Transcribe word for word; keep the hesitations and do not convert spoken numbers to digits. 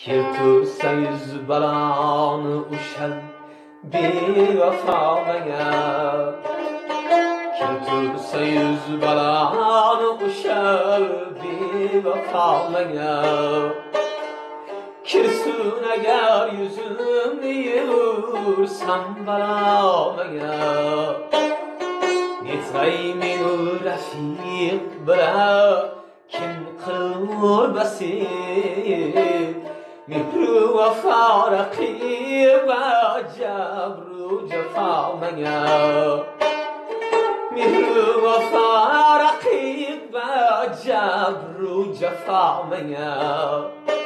Kirtursa yüz balanı uşan bir vefamaya. Kirtursa yüz balanı uşan bir vefamaya. Kirsun eğer yüzünü yığırsan balamaya. Nitray minul rafiq bırak kim kılır basir. Mihru vefa rakib ve cebru cefa maya. Mihru vefa rakib ve cebru cefa maya.